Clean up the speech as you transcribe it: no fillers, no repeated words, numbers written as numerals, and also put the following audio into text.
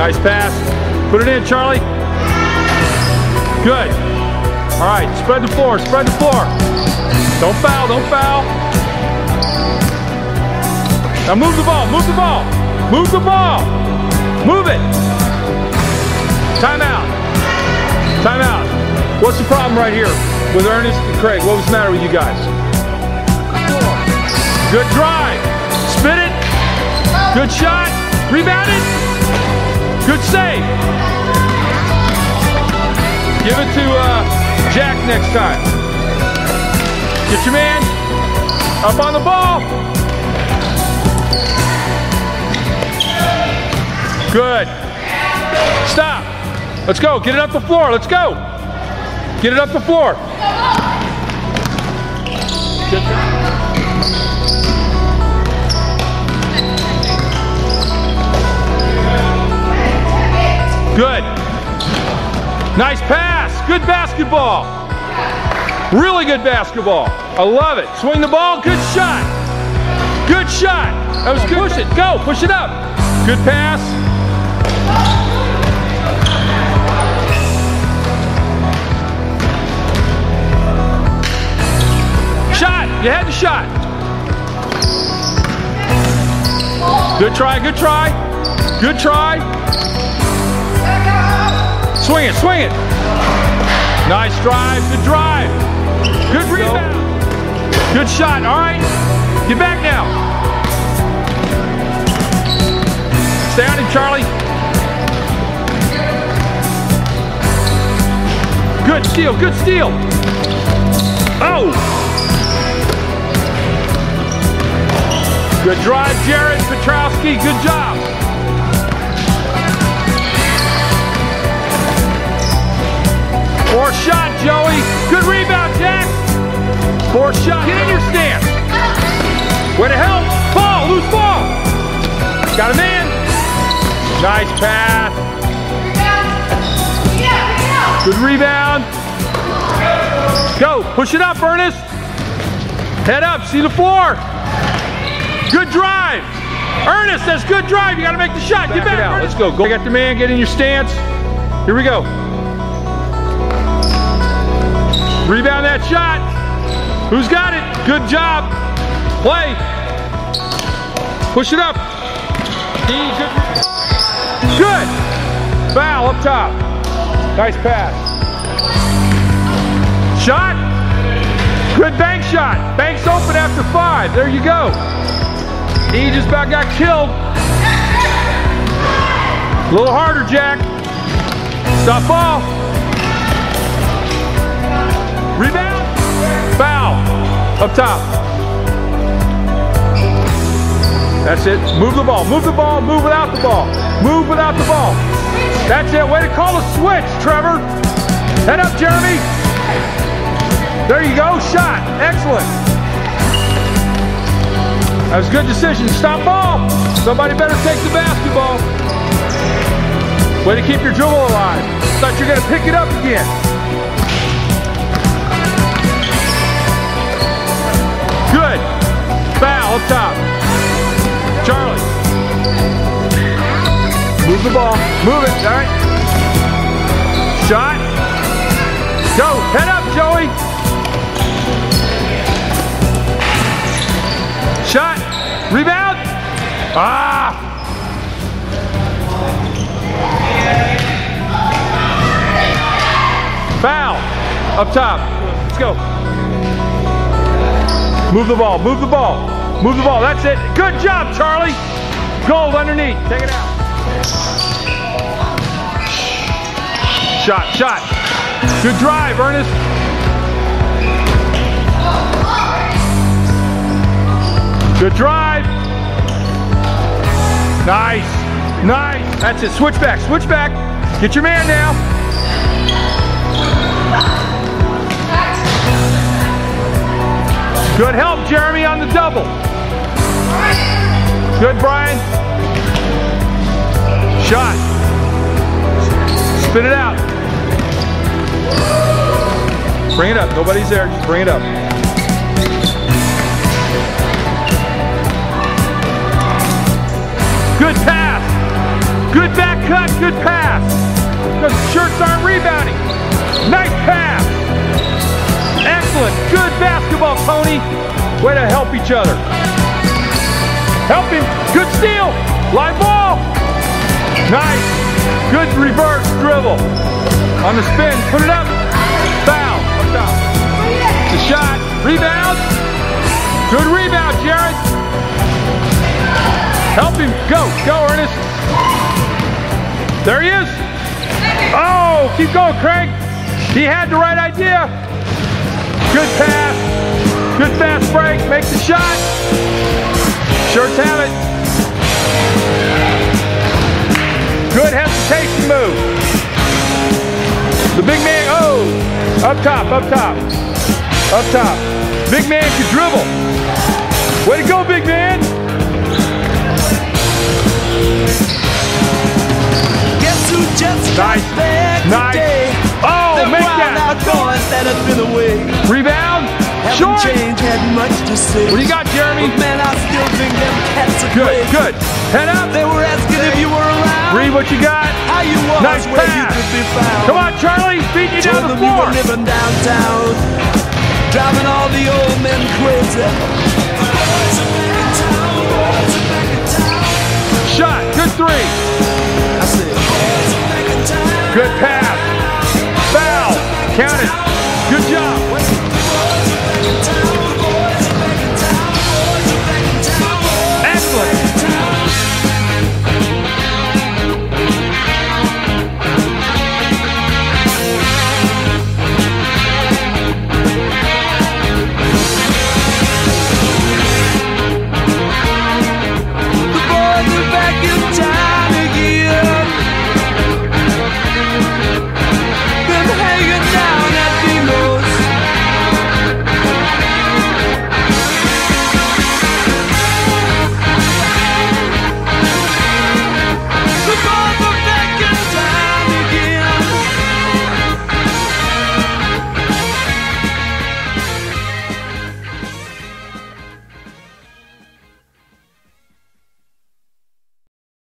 Nice pass. Put it in, Charlie. Good. All right, spread the floor, spread the floor. Don't foul, don't foul. Now move the ball, move the ball. Move the ball. Move it. Timeout. Timeout. What's the problem right here with Ernest and Craig? What was the matter with you guys? Good drive. Spin it. Good shot. Rebound it. Good save. Give it to Jack next time. Get your man up on the ball. Good. Stop. Let's go. Get it up the floor. Let's go. Get it up the floor. Good. Nice pass. Good basketball. Really good basketball. I love it. Swing the ball. Good shot. Good shot. That was good. Push it. Go. Push it up. Good pass. Shot. You had the shot. Good try. Good try. Good try. Swing it, swing it. Nice drive, good drive. Good rebound. Good shot, all right. Get back now. Stay on him, Charlie. Good steal, good steal. Oh. Good drive, Jared Petrowski, good job. Four shot, Joey. Good rebound, Jack. Four shot. Get in your stance. Way to help. Ball, loose ball. Got a man. Nice pass. Good rebound. Go. Push it up, Ernest. Head up. See the floor. Good drive. Ernest, that's good drive. You got to make the shot. Get back out. Let's go. Go. Got the man. Get in your stance. Here we go. Rebound that shot. Who's got it? Good job. Play. Push it up. Good. Foul up top. Nice pass. Shot. Good bank shot. Bank's open after 5. There you go. He just about got killed. A little harder, Jack. Stop ball. Rebound. Foul. Up top. That's it. Move the ball. Move the ball. Move without the ball. Move without the ball. That's it. Way to call a switch, Trevor. Head up, Jeremy. There you go. Shot. Excellent. That was a good decision. Stop ball. Somebody better take the basketball. Way to keep your dribble alive. Thought you were going to pick it up again. Good. Foul up top. Charlie. Move the ball. Move it. All right. Shot. Go. Head up, Joey. Shot. Rebound. Ah. Foul. Up top. Let's go. Move the ball, move the ball, move the ball. That's it. Good job, Charlie. Gold underneath. Take it out. Shot, shot. Good drive, Ernest. Good drive. Nice, nice. That's it. Switch back, switch back. Get your man now. Good help, Jeremy, on the double. Good, Brian. Shot. Spin it out. Bring it up. Nobody's there. Just bring it up. Good pass. Good back cut. cut, good pass. Because the shirts aren't rebounding. Nice pass. Excellent, good basketball, Tony. Way to help each other. Help him, good steal. Live ball. Nice, good reverse dribble. On the spin, put it up. Foul, up top. The shot, rebound. Good rebound, Jared. Help him, go Ernest. There he is. Oh, keep going, Craig. He had the right idea. Good pass, good fast break, make the shot. Shirts have it. Good hesitation move. The big man, oh, up top. Big man can dribble. Way to go, big man. Guess who just Nice. Oh, make that. that has been away. Rebound. Short. Change had much to say. What do you got, Jeremy? But man, I still think them cats are Good, crazy. good. Head up. They were asking if you were around. Read what you got. How you was, Nice where you pass. could be found. Come on, Charlie. Beating you down Told the them you floor. were living downtown, driving all the old men crazy. Shot. Good three. I said, Good pass. Foul. Count it.